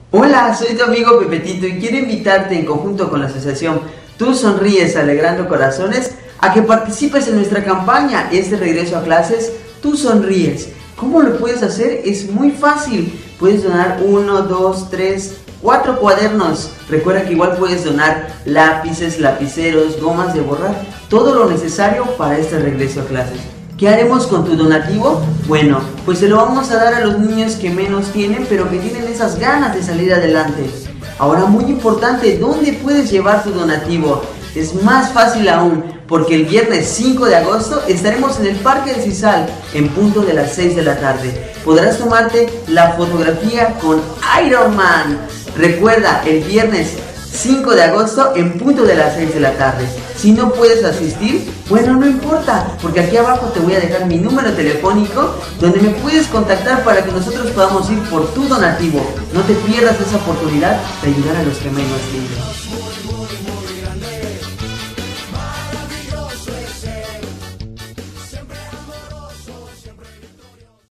Hola, soy tu amigo Pepetito y quiero invitarte en conjunto con la asociación Tú Sonríes Alegrando Corazones a que participes en nuestra campaña Este regreso a clases, Tú Sonríes. ¿Cómo lo puedes hacer? Es muy fácil. Puedes donar 1, 2, 3, 4 cuadernos. Recuerda que igual puedes donar lápices, lapiceros, gomas de borrar, todo lo necesario para este regreso a clases. ¿Qué haremos con tu donativo? Bueno, pues se lo vamos a dar a los niños que menos tienen, pero que tienen esas ganas de salir adelante. Ahora, muy importante, ¿dónde puedes llevar tu donativo? Es más fácil aún, porque el viernes 5 de agosto estaremos en el Parque de Cisal, en punto de las 6 de la tarde. Podrás tomarte la fotografía con Iron Man. Recuerda, el viernes 5 de agosto en punto de las 6 de la tarde. Si no puedes asistir, bueno, no importa, porque aquí abajo te voy a dejar mi número telefónico donde me puedes contactar para que nosotros podamos ir por tu donativo. No te pierdas esa oportunidad de ayudar a los que menos tienen.